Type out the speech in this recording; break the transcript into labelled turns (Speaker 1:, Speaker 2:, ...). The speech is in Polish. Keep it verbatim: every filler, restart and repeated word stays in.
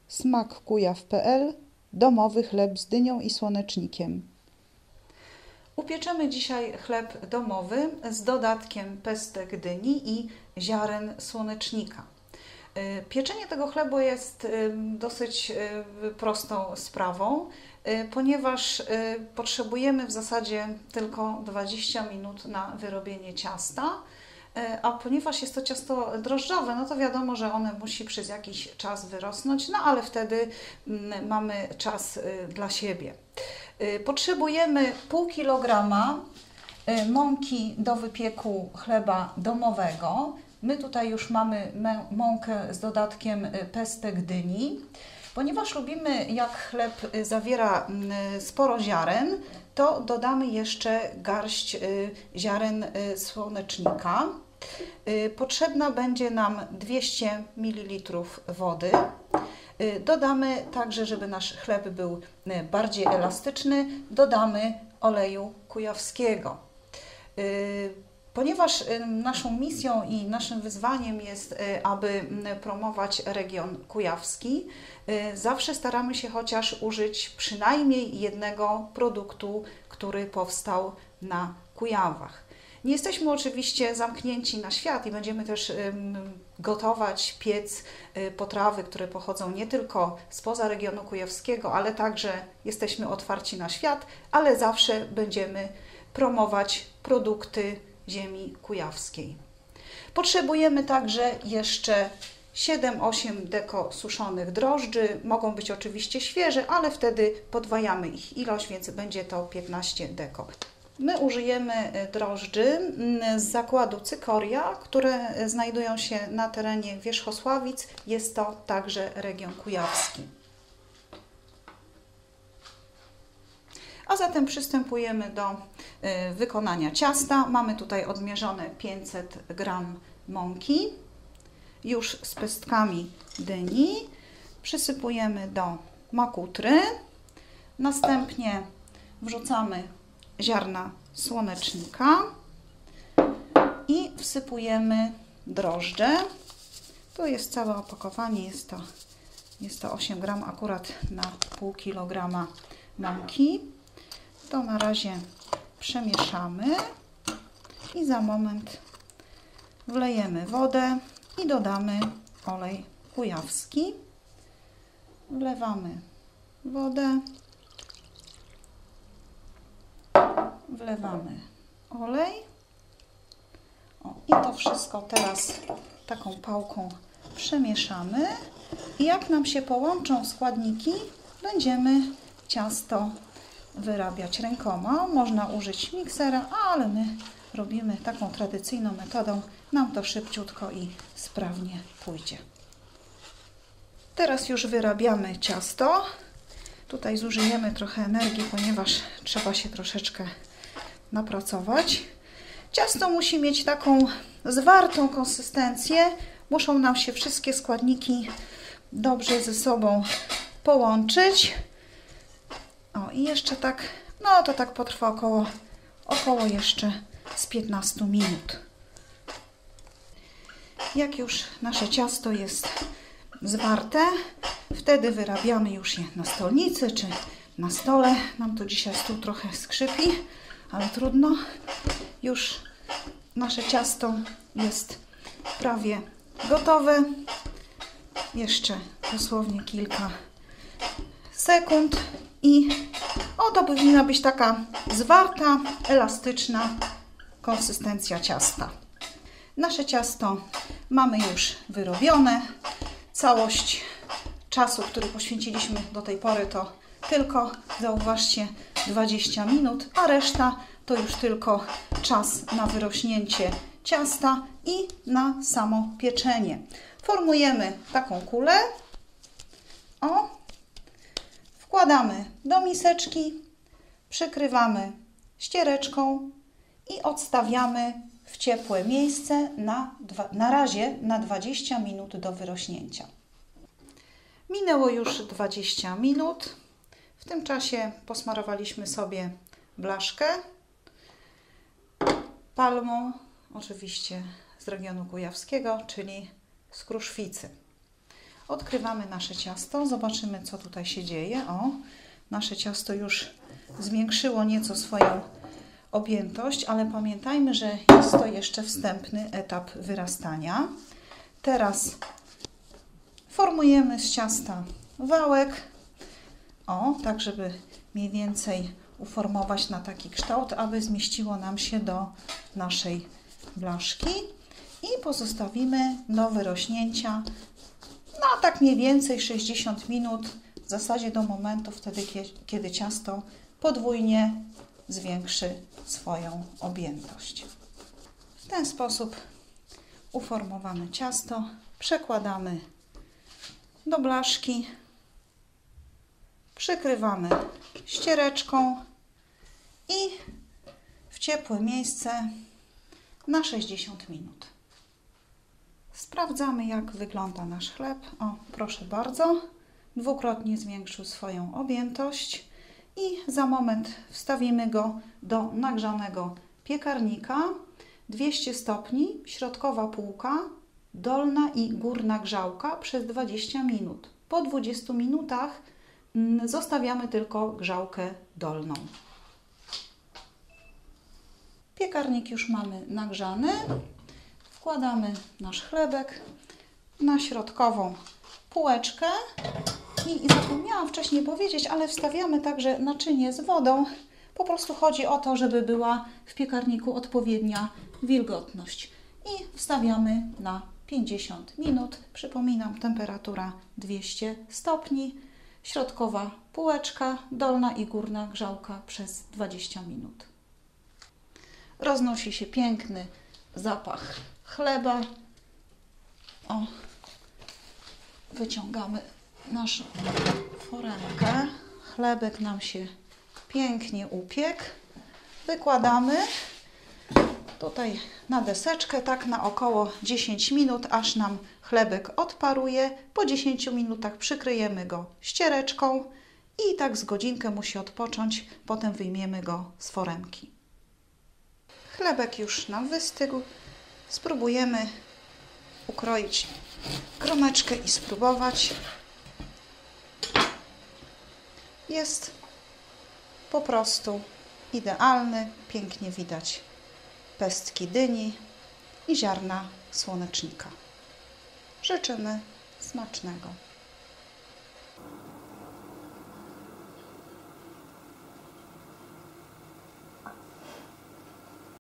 Speaker 1: smakkujaw kropka p l. Domowy chleb z dynią i słonecznikiem. Upieczemy dzisiaj chleb domowy z dodatkiem pestek dyni i ziaren słonecznika. Pieczenie tego chlebu jest dosyć prostą sprawą, ponieważ potrzebujemy w zasadzie tylko dwadzieścia minut na wyrobienie ciasta. A ponieważ jest to ciasto drożdżowe, no to wiadomo, że one musi przez jakiś czas wyrosnąć, no ale wtedy mamy czas dla siebie. Potrzebujemy pół kilograma mąki do wypieku chleba domowego. My tutaj już mamy mąkę z dodatkiem pestek dyni. Ponieważ lubimy, jak chleb zawiera sporo ziaren, to dodamy jeszcze garść ziaren słonecznika. Potrzebna będzie nam dwieście mililitrów wody. Dodamy także, żeby nasz chleb był bardziej elastyczny, dodamy oleju kujawskiego. Ponieważ naszą misją i naszym wyzwaniem jest, aby promować region kujawski, zawsze staramy się chociaż użyć przynajmniej jednego produktu, który powstał na Kujawach. Nie jesteśmy oczywiście zamknięci na świat i będziemy też gotować, piec potrawy, które pochodzą nie tylko spoza regionu kujawskiego, ale także jesteśmy otwarci na świat, ale zawsze będziemy promować produkty ziemi kujawskiej. Potrzebujemy także jeszcze siedem osiem deko suszonych drożdży. Mogą być oczywiście świeże, ale wtedy podwajamy ich ilość, więc będzie to piętnaście deko. My użyjemy drożdży z zakładu Cykoria, które znajdują się na terenie Wierzchosławic. Jest to także region kujawski. A zatem przystępujemy do wykonania ciasta. Mamy tutaj odmierzone pięćset gram mąki, już z pestkami dyni. Przysypujemy do makutry. Następnie wrzucamy ziarna słonecznika i wsypujemy drożdże. Tu jest całe opakowanie, jest to, jest to osiem gram akurat na pół kilograma mąki. To na razie przemieszamy i za moment wlejemy wodę i dodamy olej kujawski. Wlewamy wodę, wlewamy olej. O, i to wszystko teraz taką pałką przemieszamy. I jak nam się połączą składniki, będziemy ciasto wyrabiać rękoma. Można użyć miksera, ale my robimy taką tradycyjną metodą. Nam to szybciutko i sprawnie pójdzie. Teraz już wyrabiamy ciasto. Tutaj zużyjemy trochę energii, ponieważ trzeba się troszeczkę napracować. Ciasto musi mieć taką zwartą konsystencję. Muszą nam się wszystkie składniki dobrze ze sobą połączyć. O, i jeszcze tak, no to tak potrwa około, około jeszcze z piętnastu minut. Jak już nasze ciasto jest zwarte, wtedy wyrabiamy już je na stolnicy czy na stole. Nam tu dzisiaj stół trochę skrzypi, ale trudno. Już nasze ciasto jest prawie gotowe. Jeszcze dosłownie kilka sekund i o, to powinna być taka zwarta, elastyczna konsystencja ciasta. Nasze ciasto mamy już wyrobione. Całość czasu, który poświęciliśmy do tej pory, to tylko, zauważcie, dwadzieścia minut, a reszta to już tylko czas na wyrośnięcie ciasta i na samo pieczenie. Formujemy taką kulę. O, wkładamy do miseczki, przykrywamy ściereczką i odstawiamy w ciepłe miejsce na, dwa, na razie na dwadzieścia minut do wyrośnięcia. Minęło już dwadzieścia minut. W tym czasie posmarowaliśmy sobie blaszkę palmą, oczywiście z regionu kujawskiego, czyli z Kruszwicy. Odkrywamy nasze ciasto, zobaczymy, co tutaj się dzieje. O, nasze ciasto już zwiększyło nieco swoją objętość, ale pamiętajmy, że jest to jeszcze wstępny etap wyrastania. Teraz formujemy z ciasta wałek, o, tak żeby mniej więcej uformować na taki kształt, aby zmieściło nam się do naszej blaszki i pozostawimy do wyrośnięcia na tak mniej więcej sześćdziesiąt minut, w zasadzie do momentu wtedy, kiedy ciasto podwójnie zwiększy swoją objętość. W ten sposób uformowane ciasto przekładamy do blaszki, przykrywamy ściereczką i w ciepłe miejsce na sześćdziesiąt minut. Sprawdzamy, jak wygląda nasz chleb. O, proszę bardzo, dwukrotnie zwiększył swoją objętość i za moment wstawimy go do nagrzanego piekarnika. dwieście stopni, środkowa półka, dolna i górna grzałka przez dwadzieścia minut. Po dwudziestu minutach zostawiamy tylko grzałkę dolną. Piekarnik już mamy nagrzany. Wkładamy nasz chlebek na środkową półeczkę i zapomniałam wcześniej powiedzieć, ale wstawiamy także naczynie z wodą. Po prostu chodzi o to, żeby była w piekarniku odpowiednia wilgotność. I wstawiamy na pięćdziesiąt minut. Przypominam, temperatura dwieście stopni, środkowa półeczka, dolna i górna grzałka przez dwadzieścia minut. Roznosi się piękny zapach chleba. O, wyciągamy naszą foremkę. Chlebek nam się pięknie upiekł. Wykładamy tutaj na deseczkę, tak na około dziesięć minut, aż nam chlebek odparuje. Po dziesięciu minutach przykryjemy go ściereczką i tak z godzinkę musi odpocząć. Potem wyjmiemy go z foremki. Chlebek już nam wystygł. Spróbujemy ukroić kromeczkę i spróbować. Jest po prostu idealny. Pięknie widać pestki dyni i ziarna słonecznika. Życzymy smacznego.